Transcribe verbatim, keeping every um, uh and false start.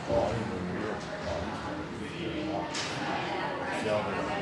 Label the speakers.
Speaker 1: 保安也没有，保安需要那个。